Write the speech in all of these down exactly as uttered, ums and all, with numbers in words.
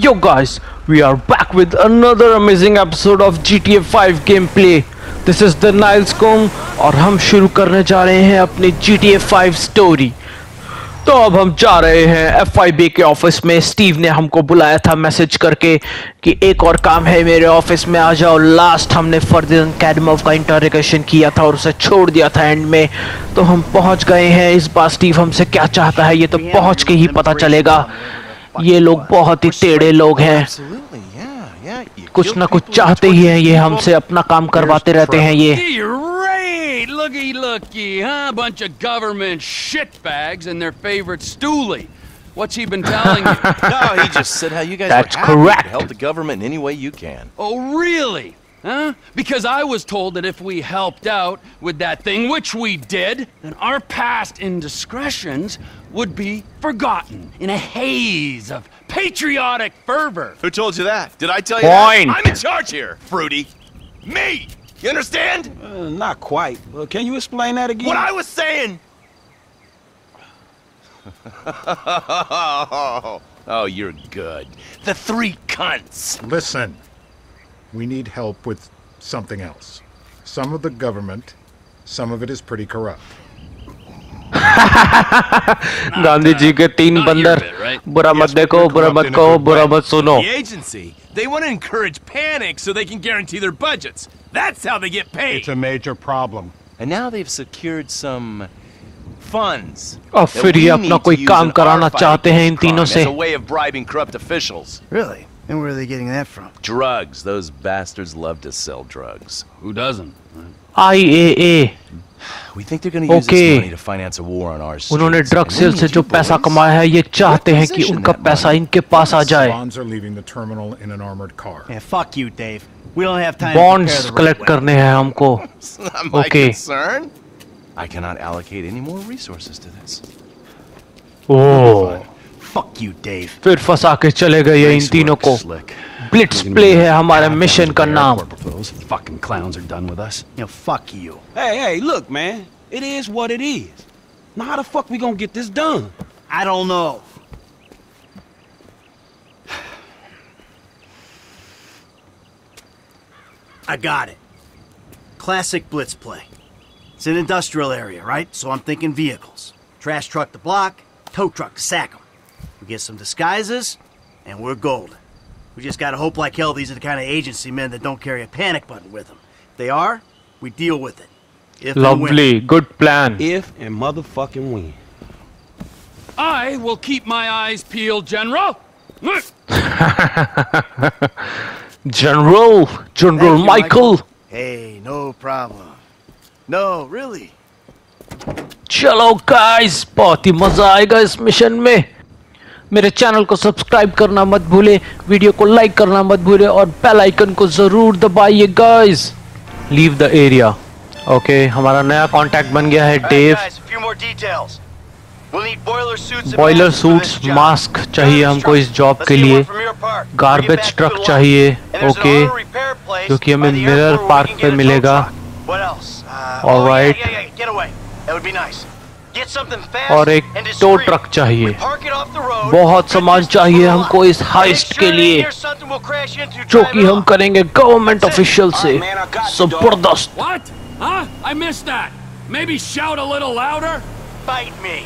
Yo guys, we are back with another amazing episode of G T A five gameplay. This is the Nilescombe और हम शुरू करने जा रहे हैं अपनी G T A five story. तो अब हम जा रहे हैं F I B के ऑफिस में। स्टीव ने हमको बुलाया था मैसेज करके कि एक और काम है मेरे ऑफिस में, आ जाओ। लास्ट हमने फर्दिनांद कैडमोव का इंटरोगेशन किया था और उसे छोड़ दिया था एंड में, तो हम पहुंच गए हैं। इस बार स्टीव हमसे क्या चाहता है ये तो पहुंच के ही पता चलेगा। ये लोग बहुत ही टेढ़े लोग हैं, कुछ ना कुछ चाहते ही हैं ये, हमसे अपना काम करवाते रहते हैं ये। Looky, looky, huh? Bunch of government shitbags and their favorite stoolie. What's he been telling you? No, he just said how you guys That's are happy correct. to help the government in any way you can. Oh, really? Huh? Because I was told that if we helped out with that thing, which we did, then our past indiscretions would be forgotten in a haze of patriotic fervor. Who told you that? Did I tell you Point. that? I'm in charge here, Fruity. Me! You understand? Uh, not quite. Well, can you explain that again? What I was saying! Oh, you're good. The three cunts. Listen, we need help with something else. Some of the government, some of it is pretty corrupt. Gandhi ji के तीन बंदर, बुरा मत देखो, बुरा मत कहो, बुरा मत सुनो। The agency, they want to encourage panic so they can guarantee their budgets. That's how they get paid. It's a major problem. And now they've secured some funds. और फिर ये अपना कोई काम कराना चाहते हैं इन तीनों से। As a way of bribing corrupt officials. Really? And where are they getting that from? Drugs. Those bastards love to sell drugs. Who doesn't? I A A We think they're going to use Okay. this money to finance a war on our streets. उन्होंने drug sale से जो पैसा कमाया है ये चाहते हैं कि उनका पैसा इनके पास आ जाए। Bonds are leaving the terminal in an armored car. Yeah, fuck you, Dave. We don't have time bonds to prepare the collect right करने हैं हमको। It's not my Okay. concern. I cannot allocate any more resources to this. Oh, Fuck you, Dave. फिर फंसा के चले गए ये इन तीनों को। Slick. ब्लिट्स प्ले है हमारे मिशन का नाम। Those fucking clowns are done with us. You know, fuck you. Hey, hey, look, man. It is what it is. Now, how the fuck we gonna get this done? I don't know. I got it. Classic blitz play. It's an industrial area, right? So I'm thinking vehicles. Trash truck to block, tow truck to sack them. We get some disguises, and we're golden. We just gotta hope like hell these are the kind of agency men that don't carry a panic button with them. If they are, we deal with it. If and when. Lovely, good plan. If and motherfucking when. I will keep my eyes peeled, General. General, General Thank you, Michael. Hey, no problem. No, really. चलो guys, बहुत ही मजा आएगा इस mission में। मेरे channel को subscribe करना मत भूले, वीडियो को लाइक करना मत भूले और बेल आइकन को जरूर दबाइए guys. Leave the area. Okay, हमारा नया कांटेक्ट बन गया है डेव। बॉयलर सूट्स, मास्क चाहिए हमको इस जॉब के लिए। गार्बेज ट्रक चाहिए, ओके, क्योंकि हमें मिरर पार्क पे मिलेगा। ऑलराइट, और एक टो ट्रक चाहिए। बहुत सामान चाहिए हमको इस हाइस्ट के लिए, जो कि हम करेंगे गवर्नमेंट ऑफिशियल से। जबरदस्त। What? Huh? I missed that. Maybe shout a little louder. Fight me.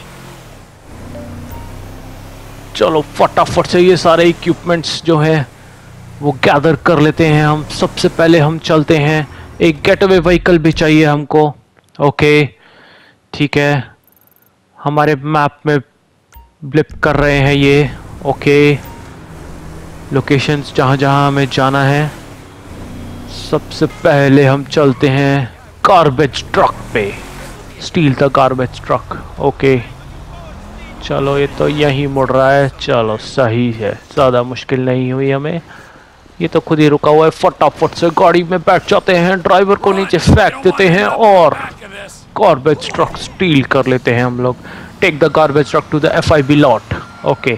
चलो फटाफट से ये सारे इक्विपमेंट्स जो हैं वो गैदर कर लेते हैं हम। सबसे पहले हम चलते हैं, एक गेटअवे व्हीकल भी चाहिए हमको। ओके, ठीक है, हमारे मैप में ब्लिप कर रहे हैं ये। ओके, लोकेशंस जहाँ जहाँ हमें जाना है। सबसे पहले हम चलते हैं गार्बेज ट्रक पे, steal the garbage truck. Okay, चलो ये तो यहीं मुड़ रहा है। चलो सही है, ज़्यादा मुश्किल नहीं हुई हमें, ये तो खुद ही रुका हुआ है। फटाफट से गाड़ी में बैठ जाते हैं, ड्राइवर को नीचे फेंक देते हैं और गार्बेज ट्रक स्टील कर लेते हैं हम लोग। Take the garbage truck to the F I B lot. Okay,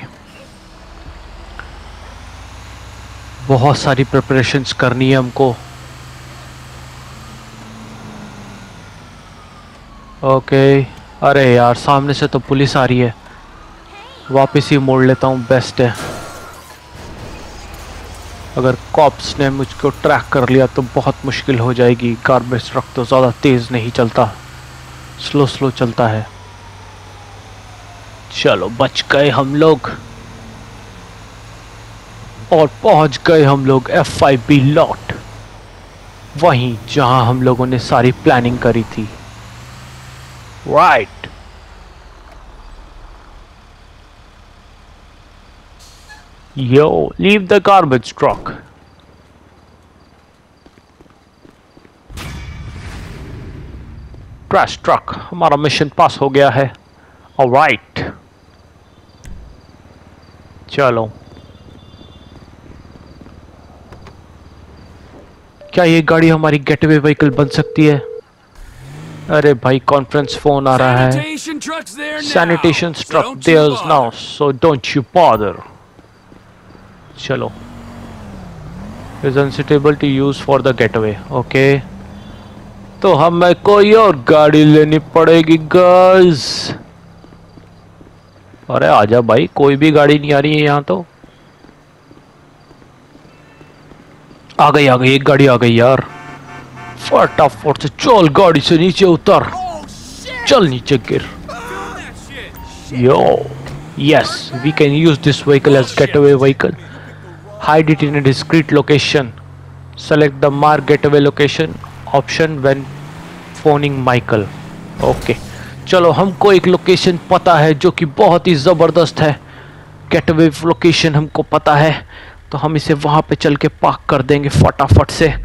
बहुत सारी प्रिपरेशंस करनी है हमको। ओके, अरे यार सामने से तो पुलिस आ रही है, वापस ही मोड़ लेता हूँ, बेस्ट है। अगर कॉप्स ने मुझको ट्रैक कर लिया तो बहुत मुश्किल हो जाएगी। गार्बेज ट्रक तो ज़्यादा तेज़ नहीं चलता, स्लो स्लो चलता है। चलो बच गए हम लोग और पहुंच गए हम लोग एफ फाइव बी लॉट, वहीं जहां हम लोगों ने सारी प्लानिंग करी थी। Right. Yo, leave the garbage truck. Trash truck, हमारा मिशन पास हो गया है। ऑलराइट, चलो। क्या ये गाड़ी हमारी गेटवे व्हीकल बन सकती है? अरे भाई, कॉन्फ्रेंस फोन आ रहा है। Sanitation truck there's now, so don't you bother. चलो। Is unsuitable to use for the getaway. Okay, तो हमें कोई और गाड़ी लेनी पड़ेगी गाइस। अरे आजा भाई, कोई भी गाड़ी नहीं आ रही है यहाँ तो। आ गई आ गई, एक गाड़ी आ गई यार। फटाफट से चल, गाड़ी से नीचे उतर। चल नीचे गिर। Yo, yes, we can use this vehicle as getaway vehicle. Hide it in a discreet location. Select the mark getaway location option when phoning Michael. Okay, चलो, हमको एक लोकेशन पता है जो कि बहुत ही जबरदस्त है। गेटअवे लोकेशन हमको पता है, तो हम इसे वहां पे चल के पार्क कर देंगे फटाफट से।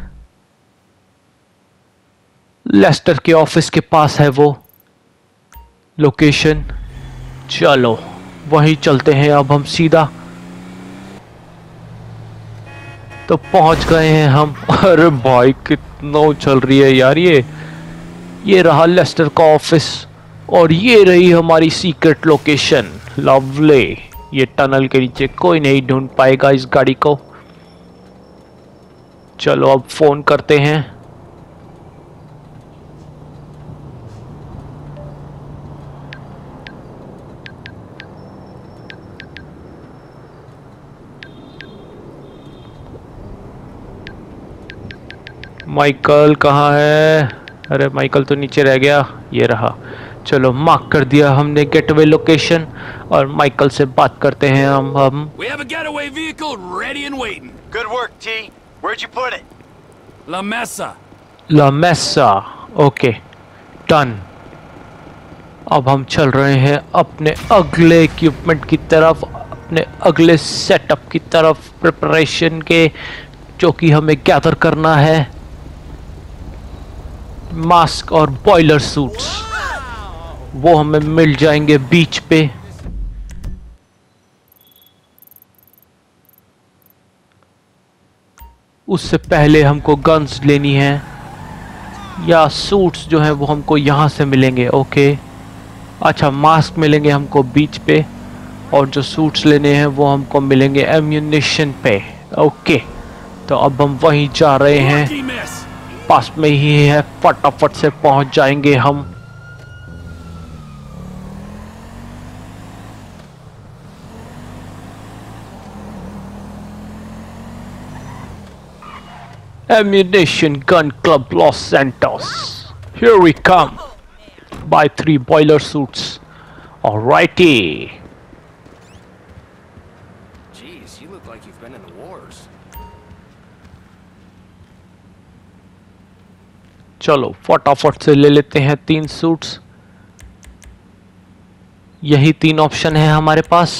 लेस्टर के ऑफिस के पास है वो लोकेशन। चलो वहीं चलते हैं अब हम सीधा। तो पहुंच गए हैं हम। अरे भाई, कितना उछल रही है यार ये। ये रहा लेस्टर का ऑफिस और ये रही हमारी सीक्रेट लोकेशन। लवली। ये टनल के नीचे कोई नहीं ढूंढ पाएगा इस गाड़ी को। चलो अब फोन करते हैं। माइकल कहाँ है? अरे माइकल तो नीचे रह गया। ये रहा। चलो, मार्क कर दिया हमने गेटवे लोकेशन और माइकल से बात करते हैं हम हम We have a getaway vehicle ready and waiting. Good work, T. Where'd you put it? La Mesa. La Mesa. Okay, done. अब हम चल रहे हैं अपने अगले इक्विपमेंट की तरफ, अपने अगले सेटअप की तरफ, प्रिपरेशन के, जो कि हमें गैदर करना है। मास्क और बॉयलर सूट्स वो हमें मिल जाएंगे बीच पे। उससे पहले हमको गन्स लेनी है, या सूट्स जो है वो हमको यहाँ से मिलेंगे। ओके, अच्छा, मास्क मिलेंगे हमको बीच पे और जो सूट्स लेने हैं वो हमको मिलेंगे एम्यूनिशन पे। ओके, तो अब हम वहीं जा रहे हैं, पास में ही है, फटाफट से पहुंच जाएंगे हम। Ammunition Gun Club Los Santos. Here we come. Buy three boiler suits. Alrighty. Jeez, you look like you've been in the wars. चलो फटाफट से ले लेते हैं तीन सूट्स। यही तीन ऑप्शन है हमारे पास।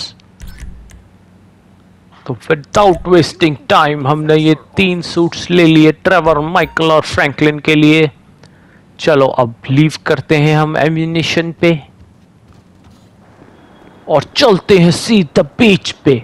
तो विदाउट वेस्टिंग टाइम हमने ये तीन सूट्स ले लिए, ट्रेवर, माइकल और फ्रैंकलिन के लिए। चलो अब लीव करते हैं हम एम्यूनिशन पे और चलते हैं सीधा बीच पे।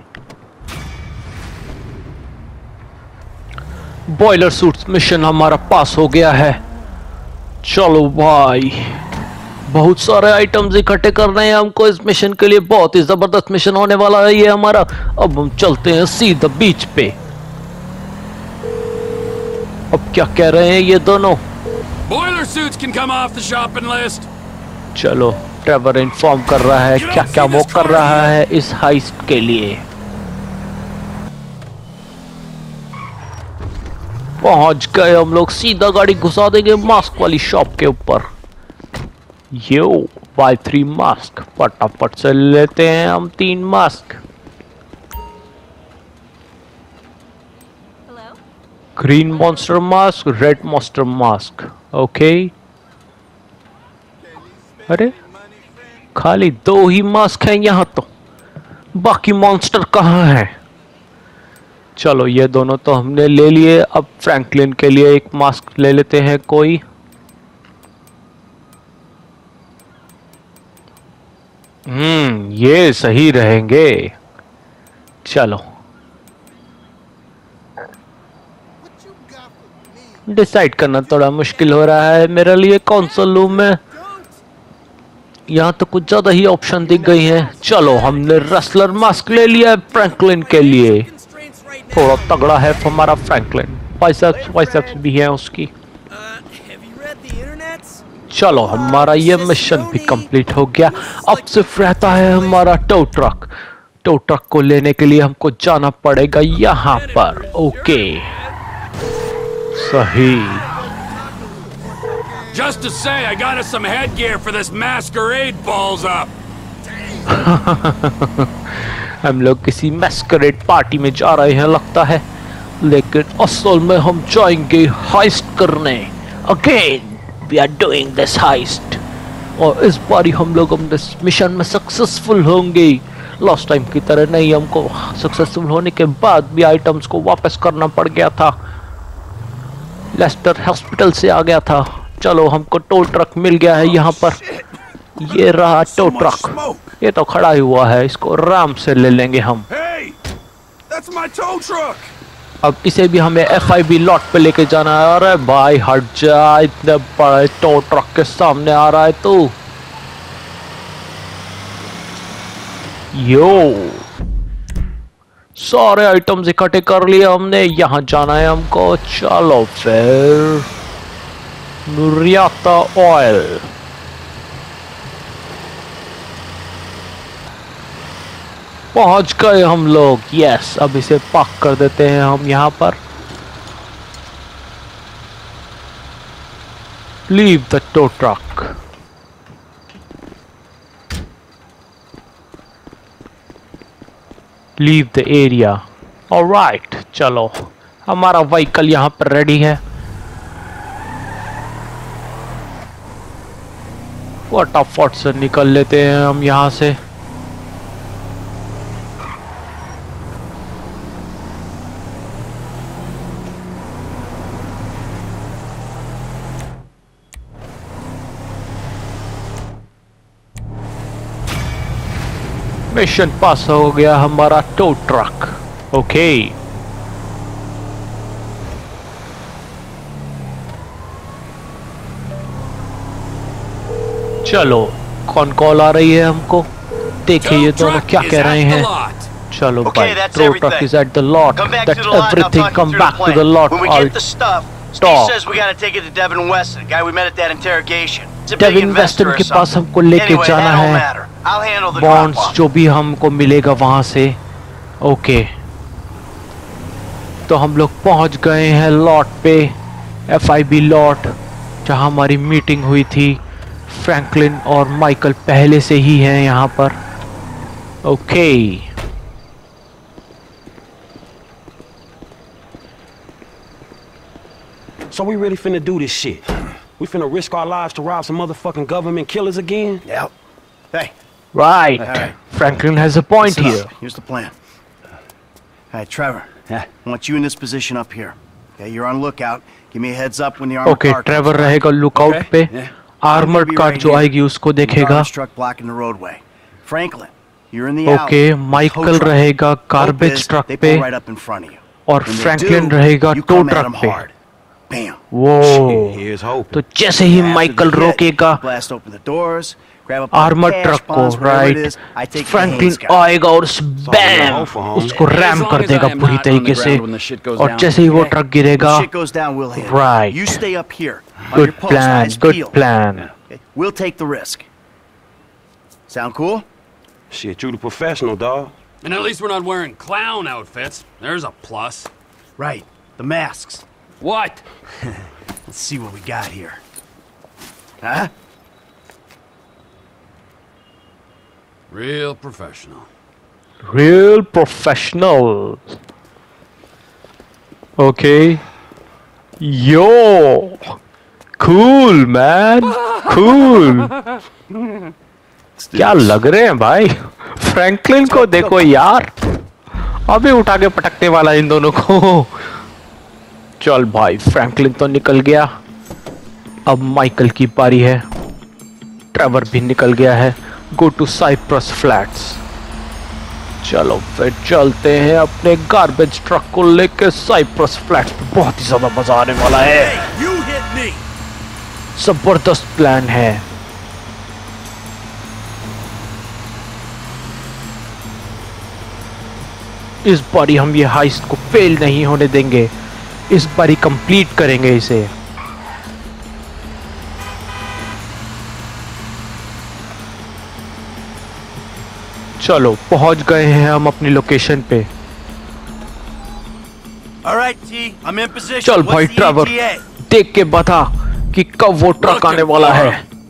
बॉयलर सूट्स मिशन हमारा पास हो गया है। चलो भाई, बहुत सारे आइटम्स इकट्ठे कर रहे हैं हमको इस मिशन के लिए। बहुत ही जबरदस्त मिशन होने वाला है ये हमारा। अब हम चलते हैं सीधा बीच पे। अब क्या कह रहे हैं ये दोनों? Boiler suits can come off the shopping list. चलो, ट्रेवर इन्फॉर्म कर रहा है क्या क्या वो कर रहा है इस हाइस्ट के लिए। पहुंच गए हम लोग, सीधा गाड़ी घुसा देंगे मास्क वाली शॉप के ऊपर। यो बाय थ्री मास्क, फटाफट से लेते हैं हम तीन mask. Green monster mask, red monster mask, okay. अरे खाली दो ही मास्क हैं यहाँ तो, बाकी मॉन्स्टर कहाँ हैं? चलो ये दोनों तो हमने ले लिए, अब फ्रैंकलिन के लिए एक मास्क ले लेते हैं कोई। हम्म ये सही रहेंगे। चलो डिसाइड करना थोड़ा मुश्किल हो रहा है मेरे लिए कौन सा लूं मैं। यहाँ तो कुछ ज्यादा ही ऑप्शन दिख गई हैं। चलो हमने रेसलर मास्क ले लिया है फ्रैंकलिन के लिए, थोड़ा तगड़ा है हमारा फ्रैंकलिन, बाइसेप्स बाइसेप्स भी है उसकी। चलो हमारा ये मिशन भी कंप्लीट हो गया। अब सिर्फ रहता है हमारा टो ट्रक। टो ट्रक को लेने के लिए हमको जाना पड़ेगा यहाँ पर। ओके सही। Just to say, I got us some headgear for this masquerade balls up. हम लोग किसी मैस्करेड पार्टी में जा रहे हैं लगता है, लेकिन असल में हम जाएंगे हाइस्ट करने। Again we are doing this heist, और इस बार हम लोग हम इस मिशन में सक्सेसफुल होंगे। लास्ट टाइम की तरह नहीं, हमको सक्सेसफुल होने के बाद भी आइटम्स को वापस करना पड़ गया था, लेस्टर हॉस्पिटल से आ गया था। चलो हमको टो ट्रक मिल गया है यहाँ पर, ये रहा टो ट्रक। ये तो खड़ा ही हुआ है, इसको आराम से ले लेंगे हम। Hey, that's my tow truck. अब इसे भी हमें एफ आई बी लॉट पे लेके जाना है। अरे भाई हट जा, इतने बड़े टो ट्रक के सामने आ रहा है तू। यो सारे आइटम्स इकट्ठे कर लिए हमने, यहाँ जाना है हमको। चलो फिर नुरियाता ऑयल, पहुंच गए हम लोग। यस अब इसे पार्क कर देते हैं हम यहाँ पर। Leave the tow truck. Leave the area. Alright चलो हमारा व्हीकल यहाँ पर रेडी है। फटाफट से निकल लेते हैं हम यहाँ से। मिशन पास हो गया हमारा टो ट्रक। ओके चलो कौन कॉल आ रही है हमको, देखिए ये दोनों क्या कह रहे हैं। चलो भाई, tow truck is at the lot, that everything come back to the lot. All Steve says we gotta take it to Devin Weston, the guy we met at that interrogation. Devin Weston के पास हमको लेके जाना है bonds जो भी हमको मिलेगा वहां से। ओके तो हम लोग पहुंच गए हैं लॉट पे, एफ आई बी लॉट, जहां हमारी मीटिंग हुई थी। फ्रैंकलिन और माइकल पहले से ही हैं यहाँ पर। Okay So we really finna do this shit? We finna risk our lives to rob some motherfucking government killers again? Yep. Hey. Right. All right. Franklin has a point Listen here. up. Here's the plan. All right, Trevor. Yeah. I want you in this position up here. Okay, you're on lookout. Give me a heads up when the armored Okay, car Trevor comes. रहेगा lookout Okay. पे। Yeah. Armored car right जो here. आएगी उसको देखेगा। Garbage truck blocking the roadway. Franklin, you're in the Okay, alley. Michael Tow truck. रहेगा garbage Hope is truck they पे। pull right up in front of you. और When they Franklin do, रहेगा you tow come at truck 'em पे। hard. Bam. वो Here's hoping. तो जैसे ही Michael रोकेगा Blast open the doors, grab up armor the truck cash को, bonds, whatever it right, is. I take the Franklin Haynes guy. आएगा और उस बैम उसको रैम कर देगा पूरी तरीके से। और जैसे ही वो ट्रक गिरेगा, When shit goes down, we'll hit it. Right. You stay up here. on good your post, plan eyes good peeled. Plan. Okay, we'll take the risk. Sound cool? Shit, you the professional, dog. And at least we're not wearing clown outfits. There's a plus. Right. The masks. What? Let's see what we got here. Huh? Real professional. Real professional. Okay. Yo. Cool man. Cool. क्या लग रहे हैं भाई? Franklin को देखो यार, अभी उठा के पटकने वाला इन दोनों को। चल भाई, फ्रैंकलिन तो निकल गया, अब माइकल की बारी है। ट्रेवर भी निकल गया है। Go to Cypress Flats. चलो फिर चलते हैं अपने गार्बेज ट्रक को लेके साइप्रस फ्लैट्स पे। बहुत ही ज्यादा मजा आने वाला है। जबरदस्त प्लान है। इस बारी हम ये हाइस्ट को फेल नहीं होने देंगे, इस बारी कंप्लीट करेंगे इसे। चलो पहुंच गए हैं हम अपनी लोकेशन पे। चल भाई ट्रेवर, देख के बता कि कब वो ट्रक आने वाला है।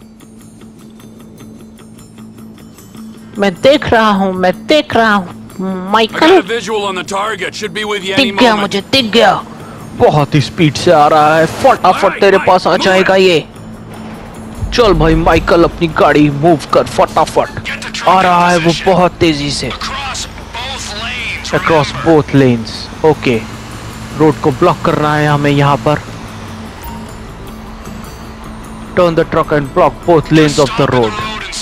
मैं देख रहा हूँ, मैं देख रहा हूँ माइकल। दिख गया मुझे, दिख गया। बहुत ही स्पीड से आ रहा है, फटाफट तेरे पास आ जाएगा ये। चल भाई माइकल, अपनी गाड़ी मूव कर, फटाफट आ रहा है वो बहुत तेजी से। Across both lanes. Okay, road को ब्लॉक करना है हमें यहाँ पर। Turn the truck and block both lanes of the road.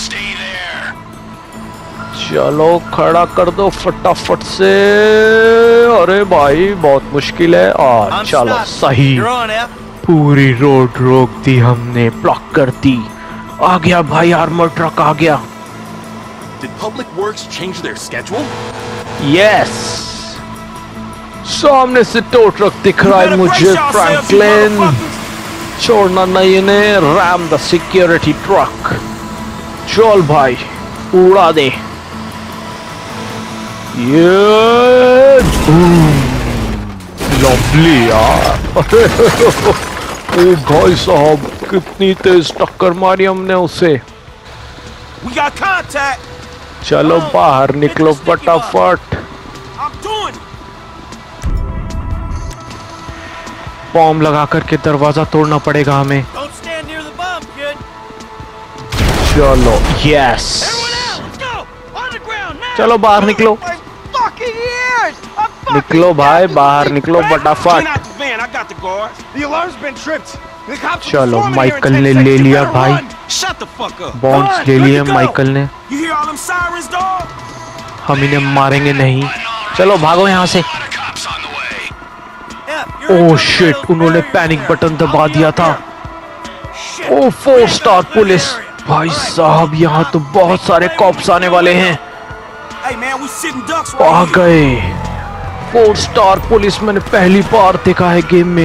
चलो खड़ा कर दो फटाफट से। अरे भाई बहुत मुश्किल है। और चलो सही, पूरी रोड रोक दी हमने, ब्लॉक कर दी। आ गया भाई, आर्मर ट्रक आ गया। Did Public Works change their schedule? यस, सामने से टो ट्रक दिख रहा है मुझे। फ्रैंकलिन छोड़ना नहीं इन्हें। Ram the security truck. चल भाई उड़ा दे। ये लवली यार। ओ भाई साहब, कितनी तेज टक्कर मारी हमने उसे। We got contact. चलो बाहर निकलो फटाफट। बॉम्ब लगा करके दरवाजा तोड़ना पड़ेगा हमें। चलो यस, चलो बाहर निकलो, निकलो भाई बाहर निकलो फटाफट। चलो माइकल ने ले लिया भाई, बॉम्ब्स ले लिए माइकल ने। हम इन्हें मारेंगे नहीं। चलो भागो यहाँ से। ओह शिट, उन्होंने पैनिक बटन दबा दिया था। Oh four star police. भाई साहब यहाँ तो बहुत सारे कॉप्स आने वाले हैं। आ गए फोर स्टार पुलिस, मैंने पहली बार देखा है गेम में।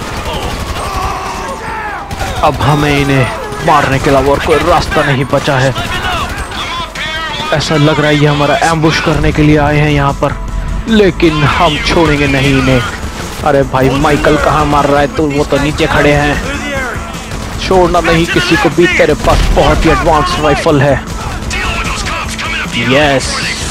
अब हमें इन्हें मारने के अलावा और कोई रास्ता नहीं बचा है। ऐसा लग रहा है ये हमारा एम्बुश करने के लिए आए हैं यहाँ पर, लेकिन हम छोड़ेंगे नहीं इन्हें। अरे भाई माइकल कहाँ मार रहा है? तो वो तो नीचे खड़े हैं। छोड़ना नहीं किसी को भी, तेरे पास बहुत ही एडवांस राइफल है। यस,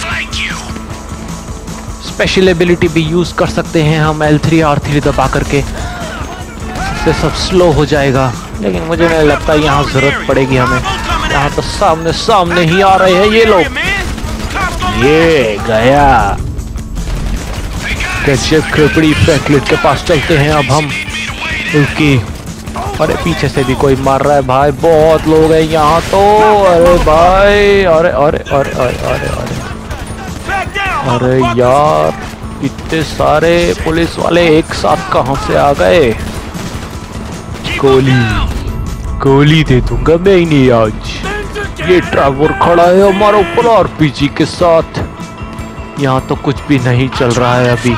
स्पेशल एबिलिटी भी यूज कर सकते हैं हम एल थ्री आर थ्री दबा करके। इससे सब स्लो हो जाएगा, लेकिन मुझे नहीं लगता यहाँ जरूरत पड़ेगी हमें। यहाँ तो सामने सामने ही आ रहे हैं ये लोग। ये गया गजब खोपड़ी। फ्रैंकलिन के पास चलते हैं अब हम, क्योंकि अरे पीछे से भी कोई मार रहा है भाई, बहुत लोग हैं यहाँ तो। अरे भाई, अरे अरे अरे अरे अरे अरे अरे यार, इतने सारे पुलिस वाले एक साथ कहाँ से आ गए? गोली गोली दे दूंगा मैं इन्हें आज। ये ट्रेवर खड़ा है हमारा ऊपर आरपीजी के साथ। यहाँ तो कुछ भी नहीं चल रहा है अभी।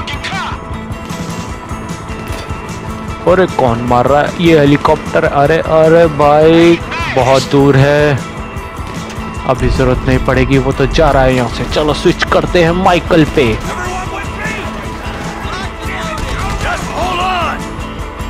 अरे कौन मार रहा है? ये हेलीकॉप्टर। अरे अरे भाई बहुत दूर है, अभी जरूरत नहीं पड़ेगी, वो तो जा रहा है यहाँ से। चलो स्विच करते हैं माइकल पे।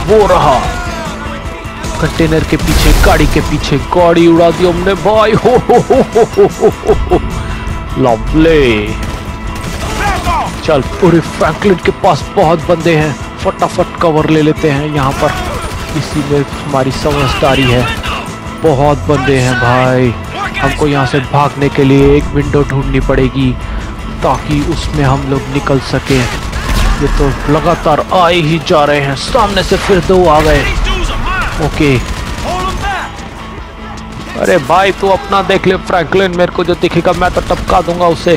वो रहा कंटेनर के पीछे, गाड़ी के पीछे, गाड़ी उड़ा दी हमने भाई। हो हो हो हो हो हो हो लवली। चल पूरे फ्रैंकलिन के पास बहुत बंदे हैं, फटाफट कवर ले लेते हैं यहाँ पर। इसी में हमारी समझदारी है, बहुत बंदे हैं भाई। हमको यहाँ से भागने के लिए एक विंडो ढूंढनी पड़ेगी ताकि उसमें हम लोग निकल सके। ये तो लगातार आए ही जा रहे हैं, सामने से फिर दो आ गए। ओके अरे भाई तू अपना देख ले फ्रैंकलिन, मेरे को जो दिखेगा मैं तो टपका दूंगा उसे।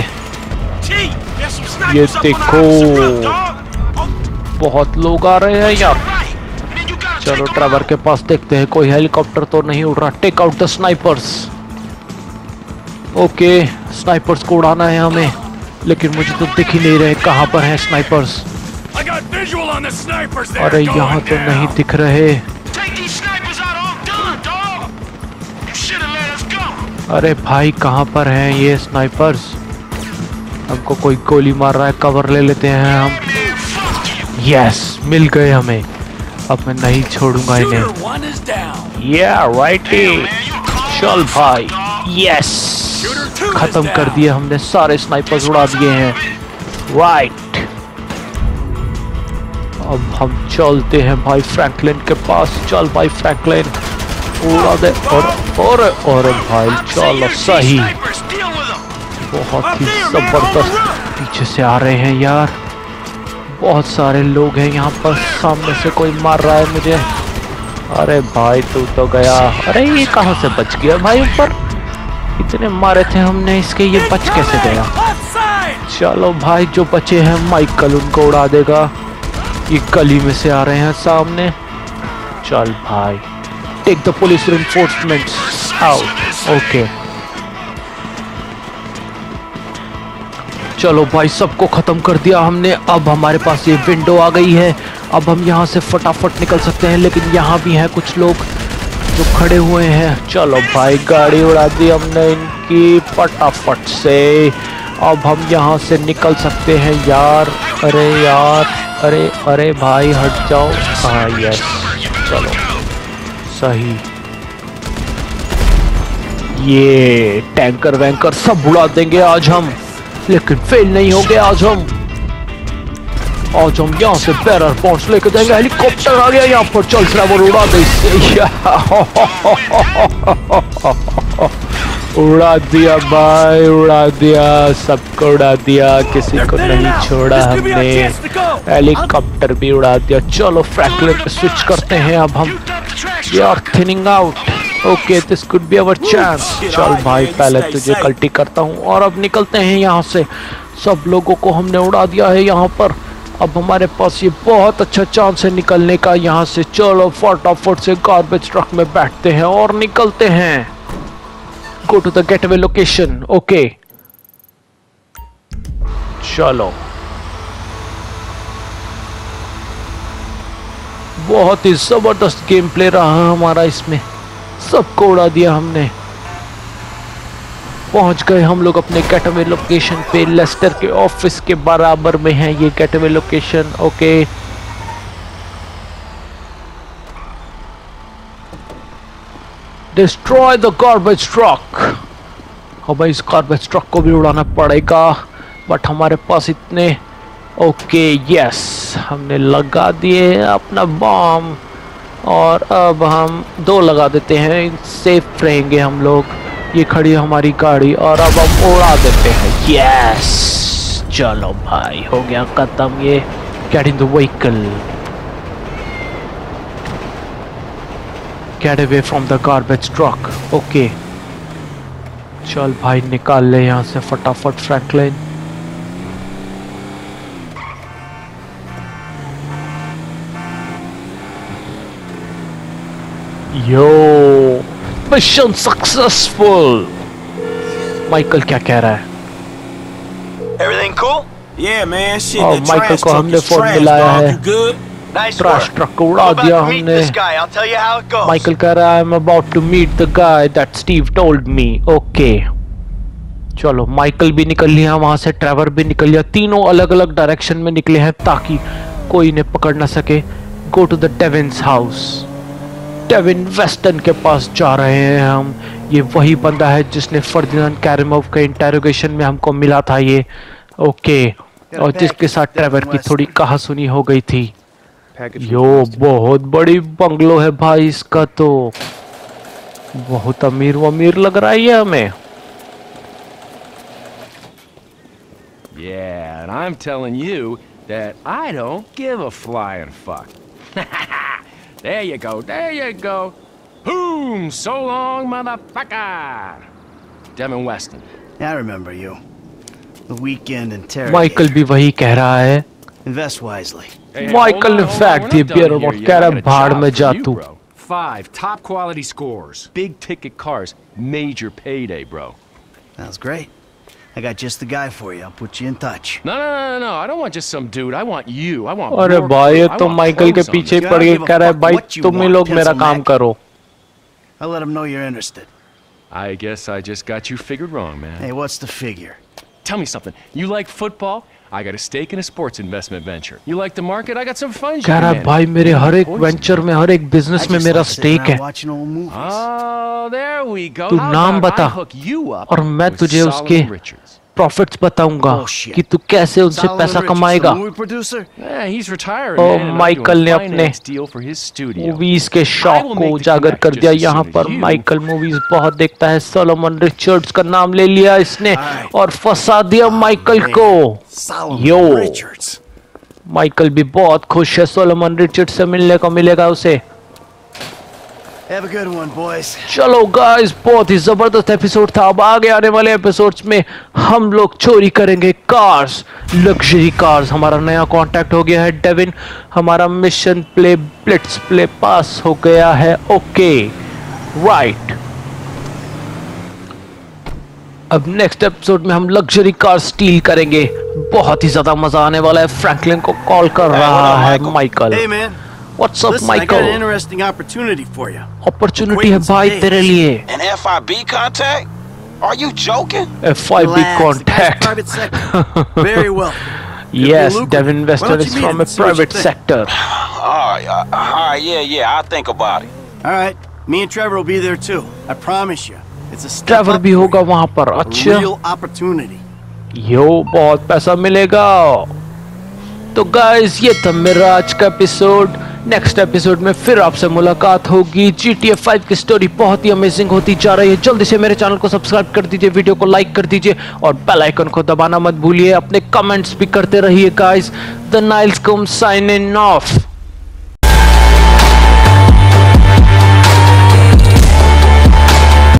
ये देखो बहुत लोग आ रहे हैं यार। चलो ट्रेवर के पास देखते हैं, कोई हेलीकॉप्टर तो नहीं उड़ रहा। Take out the snipers. Okay snipers को उड़ाना है हमें, लेकिन मुझे तो दिख ही नहीं रहे कहाँ पर हैं स्नाइपर्स। अरे यहाँ तो नहीं दिख रहे। अरे भाई कहाँ पर हैं ये स्नाइपर्स? हमको कोई गोली मार रहा है, कवर ले लेते हैं हम। यस मिल गए हमें, अब मैं नहीं छोड़ूंगा इन्हें। या राइटी, चल भाई। यस खत्म कर दिए हमने, सारे स्नाइपर्स उड़ा दिए हैं। राइट अब हम चलते हैं भाई फ्रैंकलिन के पास। चल भाई फ्रैंकलिन उड़ा दे। और और और भाई चलो सही, बहुत ही जबरदस्त। पीछे से आ रहे हैं यार, बहुत सारे लोग हैं यहाँ पर। सामने से कोई मार रहा है मुझे। अरे भाई तू तो गया। अरे ये कहाँ से बच गया भाई? ऊपर इतने मारे थे हमने इसके, ये बच कैसे गया? चलो भाई जो बचे हैं माइकल उनको उड़ा देगा। ये गली में से आ रहे हैं सामने। चल भाई take the police reinforcements out. Okay चलो भाई सबको खत्म कर दिया हमने। अब हमारे पास ये विंडो आ गई है, अब हम यहाँ से फटाफट निकल सकते हैं। लेकिन यहाँ भी हैं कुछ लोग जो खड़े हुए हैं। चलो भाई गाड़ी उड़ा दी हमने इनकी फटाफट से। अब हम यहाँ से निकल सकते हैं यार। अरे यार अरे अरे भाई हट जाओ। हाँ यस चलो सही। ये टैंकर वैंकर सब उड़ा देंगे आज हम, लेकिन फेल नहीं हो गया आज हम। आज हम यहाँ से बैरर पॉइंट्स लेके जाएंगे। हेलीकॉप्टर आ गया यहाँ पर, चल ट्रेवर उड़ा दे इससे। उड़ा दिया भाई, उड़ा दिया, सबको उड़ा दिया, किसी को नहीं छोड़ा हमने। हेलीकॉप्टर भी उड़ा दिया। चलो फ्रैंकलिन पे स्विच करते हैं अब हम। We are thinning out. Okay this could be our chance. चल भाई पहले तुझे कल्टी करता हूँ और अब निकलते हैं यहाँ से। सब लोगों को हमने उड़ा दिया है यहाँ पर। अब हमारे पास ये बहुत अच्छा चांस है निकलने का यहाँ से। चलो फटाफट से गार्बेज ट्रक में बैठते हैं और निकलते हैं। Go to the getaway location. Okay चलो बहुत ही जबरदस्त गेम प्ले रहा हमारा इसमें। सबको उड़ा दिया हमने। पहुंच गए हम लोग अपने गेटअवे लोकेशन पे। लेस्टर के ऑफिस के बराबर में है ये getaway location. Okay destroy the garbage truck. हमें इस गार्बेज ट्रक को भी उड़ाना पड़ेगा, बट हमारे पास इतने। ओके यस हमने लगा दिए अपना बम और अब हम दो लगा देते हैं, सेफ रहेंगे हम लोग। ये खड़ी है हमारी गाड़ी और अब हम उड़ा देते हैं। यस चलो भाई हो गया खत्म। ये get in the vehicle, get away from the garbage truck. Okay चल भाई निकाल ले यहाँ से फटाफट Franklin. Yo mission successful. Michael क्या कह रहा है? Everything cool? Yeah, man. Shit, और the माइकल trash को truck हमने is फोन trash, मिलाया dog. है। You good? Nice trash work. Truck को उड़ा I'm about दिया to meet हमने। this guy. I'll tell you how it goes. Michael कह रहा है I'm about to meet the guy that Steve told me. Okay चलो Michael भी निकल लिया वहां से, ट्रेवर भी निकल लिया। तीनों अलग अलग डायरेक्शन में निकले हैं ताकि कोई इन्हें पकड़ ना सके। Go to the Devin's house. Devin Weston के पास जा रहे हैं हम। ये वही बंदा है जिसने फर्दिनांड कैरेमोव के इंटेरोगेशन में हमको मिला था ये। ओके, और जिसके साथ ट्रेवर की थोड़ी कहासुनी हो गई थी। यो बहुत बड़ी बंगलो है भाई इसका, तो बहुत अमीर वो अमीर लग रहा है ये हमें। Yeah, and I'm telling you that I don't give a flying fuck. There you go, there you go. Boom! So long, motherfucker! Devin Weston. Yeah, I remember you. The weekend interrogation. Michael भी वही कह रहा है। Invest wisely. Michael ने fact दिए beer और कह रहा है भाड़ में जा तू। Five top quality scores, big ticket cars, major payday, bro. Sounds great. I got just the guy for you. I'll put you in touch. No, no, no, no. I don't want just some dude. I want you. I want. अरे भाई ये तो Michael के पीछे पड़ के कह रहा है भाई तुम ही लोग मेरा काम करो। I'll let him know you're interested. I guess I just got you figured wrong, man. Hey, what's the figure? Tell me something. You like football? I got a stake in a sports investment venture. You like the market? I got some funds. कह रहा है भाई मेरे हर एक venture में हर एक business में मेरा स्टेक है। Oh, there we go. तू नाम बता और मैं तुझे उसके प्रॉफिट्स बताऊंगा कि तू कैसे उनसे पैसा कमाएगा। और माइकल ने अपने मूवीज के शौक को उजागर कर दिया यहाँ पर। माइकल मूवीज बहुत देखता है। सोलोमन रिचर्ड्स का नाम ले लिया इसने और फंसा दिया माइकल को। यो माइकल भी बहुत खुश है, सोलोमन रिचर्ड्स से मिलने को मिलेगा उसे। Have a good one, boys. चलो गाइस, बहुत ही जबरदस्त एपिसोड था। अब आगे आने वाले एपिसोड्स में हम लोग चोरी करेंगे कार्स, लग्जरी कार्स। हमारा नया कांटेक्ट हो गया है डेविन। हमारा mission play blitz play pass हो गया है। ओके राइट, अब नेक्स्ट एपिसोड में हम लग्जरी कार स्टील करेंगे। बहुत ही ज्यादा मजा आने वाला है। फ्रैंकलिन को कॉल कर रहा है Michael. Hey man. What's up, Listen, Michael? I got an interesting opportunity for you. Opportunity है भाई तेरे लिए। An F I B contact? Are you joking? F I B contact. Private sector. Very well. Yes, Devin Weston is from a private sector. All right, uh, all right, yeah, yeah, I'll think about it. All right, me and Trevor will be there too. I promise you. It's a step Trevor up भी for होगा you. वहाँ पर। A अच्छा। real opportunity. यो बहुत पैसा मिलेगा। तो guys ये था मेरा आज का एपिसोड। नेक्स्ट एपिसोड में फिर आपसे मुलाकात होगी। जी टी ए फाइव की स्टोरी बहुत ही अमेजिंग होती जा रही है। जल्दी से मेरे चैनल को सब्सक्राइब कर दीजिए, वीडियो को लाइक कर दीजिए और बेल आइकन को दबाना मत भूलिए। अपने कमेंट्स भी करते रहिए guys. The Niles come sign in of.